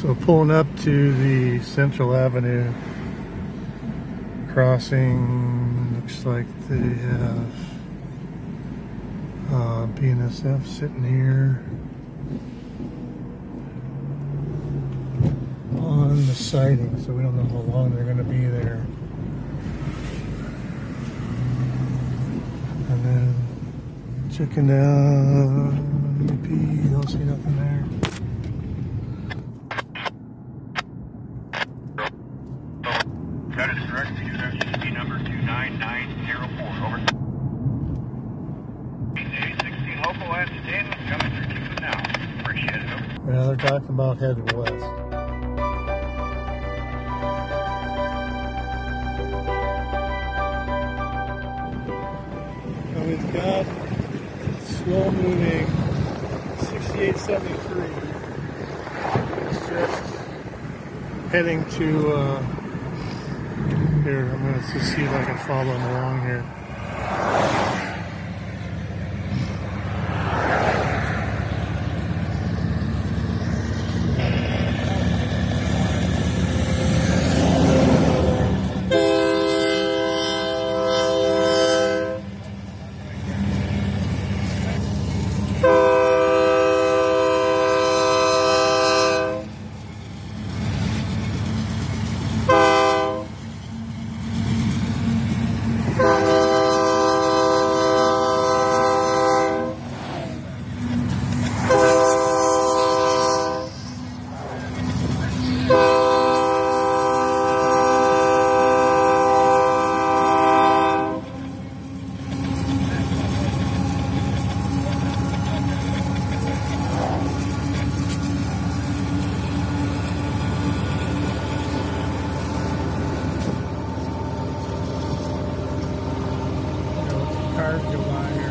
So pulling up to the Central Avenue crossing, looks like they have BNSF sitting here on the siding, so we don't know how long they're going to be there. And then checking down UP, don't see nothing there. That is correct. UP number 29904. Over. A16 local and Daniel coming through Cuba now. Appreciate it. Over. Yeah, they're talking about heading west. And we've got slow moving 6873. It's just heading to here. I'm going to see if I can follow them along here. Cars go by here.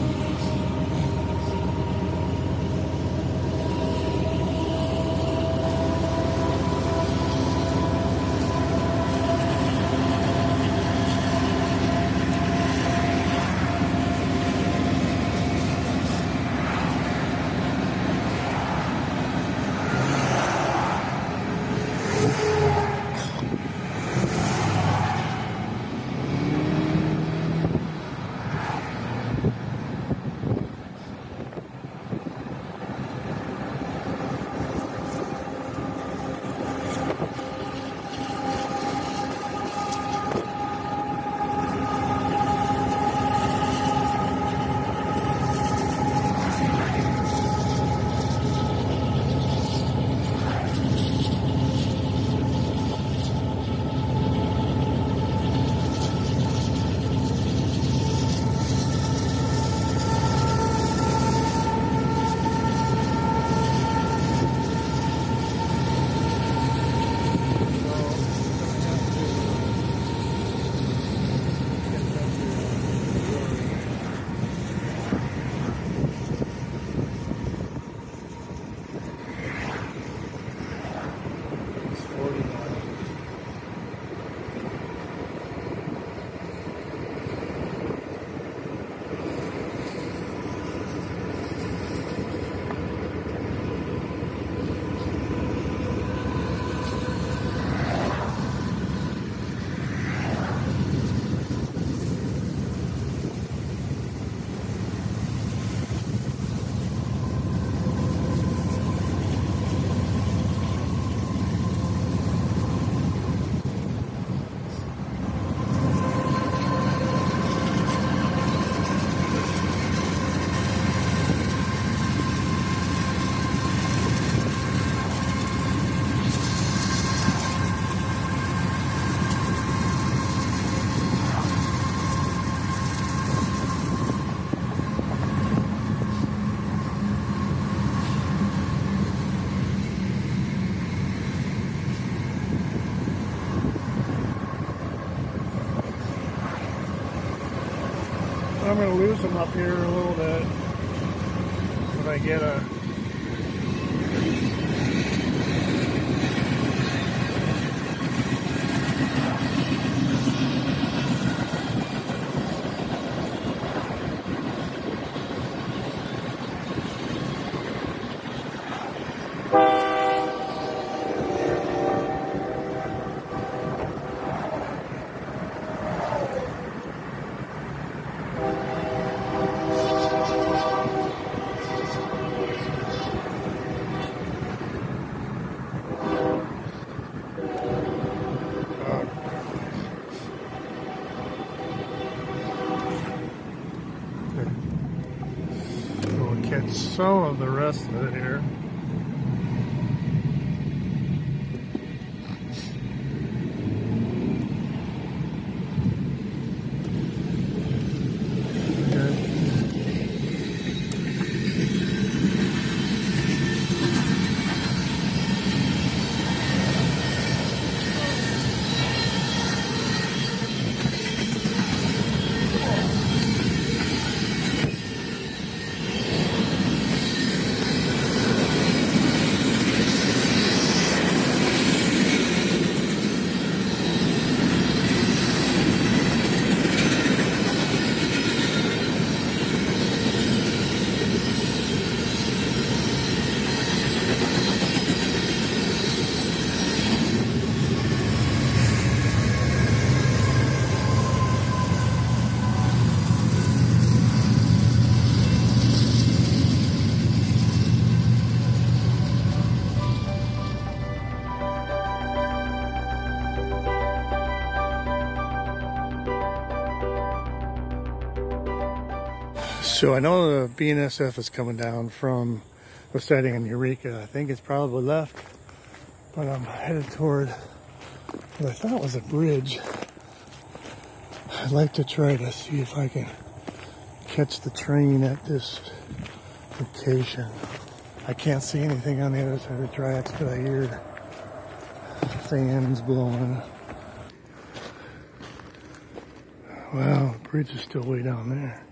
I'm going to lose them up here a little bit if I get a catch some of the rest of it here. So I know the BNSF is coming down from the sighting in Eureka. I think it's probably left, but I'm headed toward what I thought was a bridge. I'd like to try to see if I can catch the train at this location. I can't see anything on the other side of the tracks, but I hear fans blowing. Wow, the bridge is still way down there.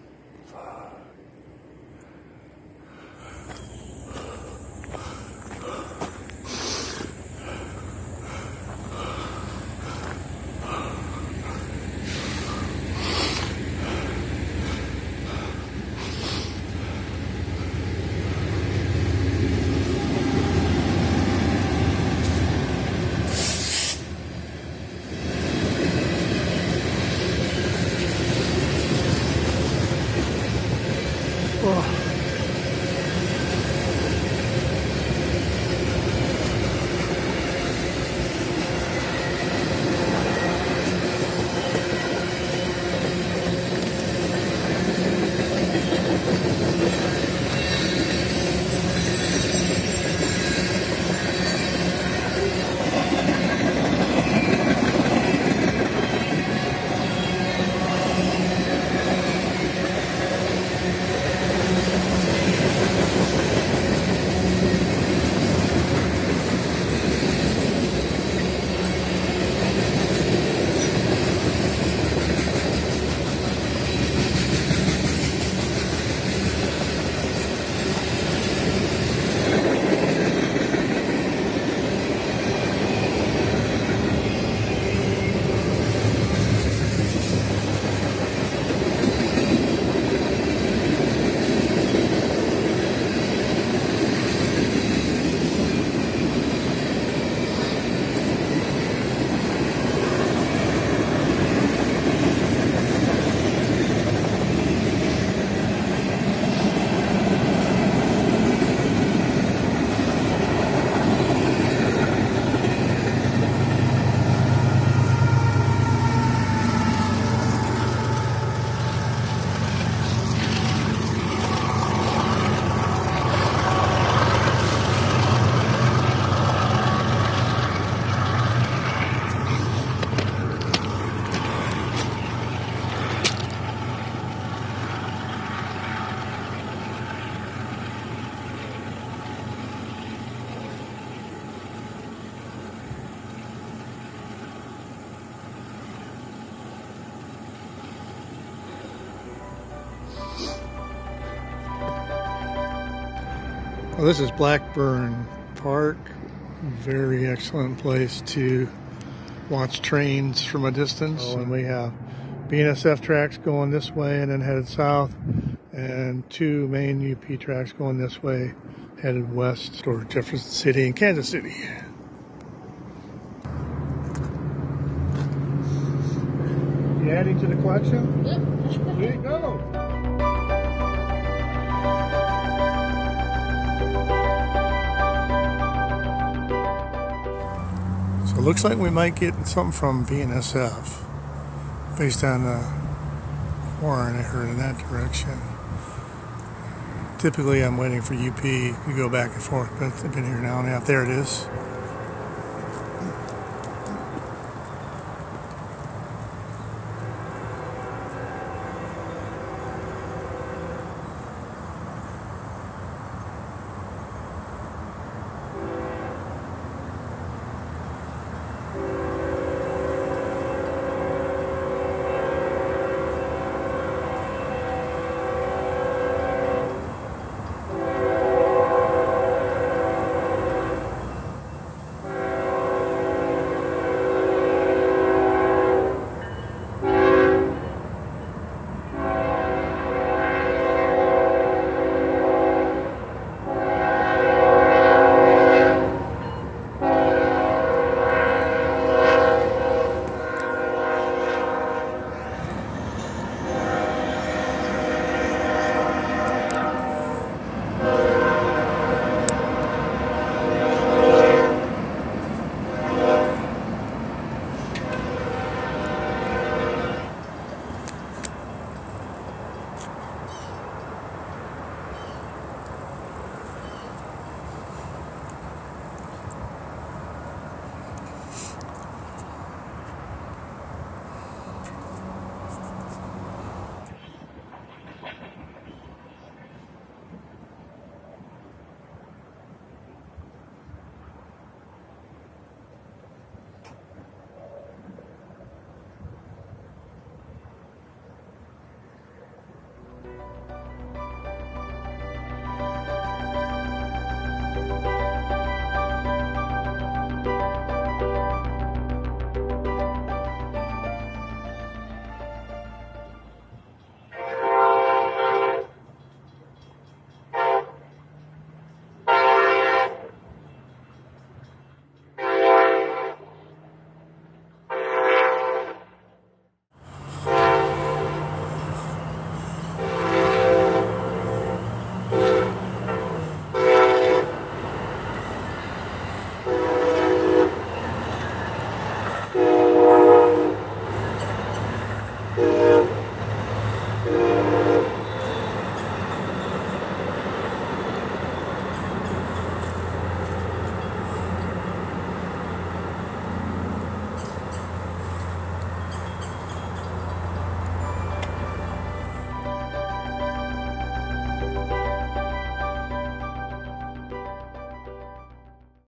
Well, this is Blackburn Park. Very excellent place to watch trains from a distance. Oh, and we have BNSF tracks going this way and then headed south, and two main UP tracks going this way, headed west toward Jefferson City and Kansas City. You adding to the collection? Yep. There you go. So it looks like we might get something from BNSF based on the horn I heard in that direction. Typically I'm waiting for UP to go back and forth, but I've been here now and a half. There it is.